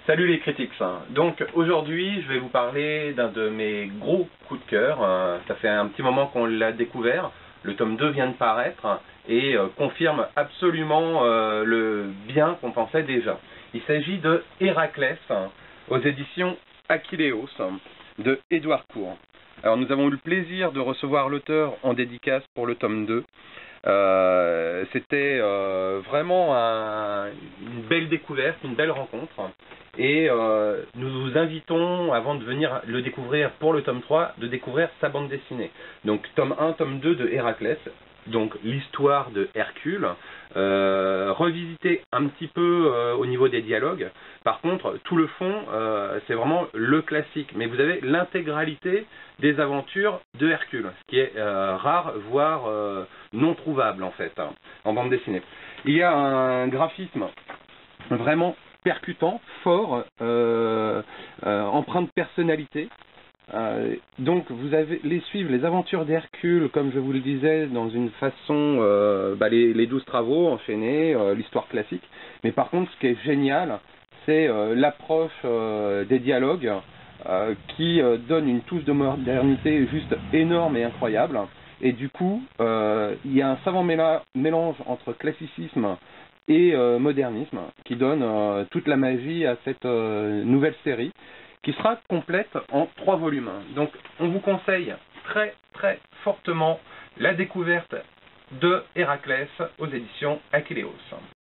Salut les critiques. Donc aujourd'hui je vais vous parler d'un de mes gros coups de cœur. Ça fait un petit moment qu'on l'a découvert. Le tome 2 vient de paraître et confirme absolument le bien qu'on pensait déjà. Il s'agit de Héraclès aux éditions Achilleos de Édouard Court. Alors nous avons eu le plaisir de recevoir l'auteur en dédicace pour le tome 2. C'était vraiment une belle découverte, une belle rencontre. Et nous vous invitons, avant de venir le découvrir pour le tome 3, de découvrir sa bande dessinée. Donc tome 1, tome 2 de Héraclès, donc l'histoire de Hercule, revisiter un petit peu au niveau des dialogues. Par contre, tout le fond, c'est vraiment le classique. Mais vous avez l'intégralité des aventures de Hercule, ce qui est rare, voire non trouvable en fait, en bande dessinée. Il y a un graphisme vraiment percutant, fort, empreint de personnalité. Donc vous allez suivre les aventures d'Hercule, comme je vous le disais, dans une façon, les 12 travaux enchaînés, l'histoire classique. Mais par contre, ce qui est génial, c'est l'approche des dialogues qui donne une touche de modernité juste énorme et incroyable. Et du coup, il y a un savant mélange entre classicisme et modernisme qui donne toute la magie à cette nouvelle série qui sera complète en 3 volumes. Donc on vous conseille très très fortement la découverte de Héraclès aux éditions Achilleos.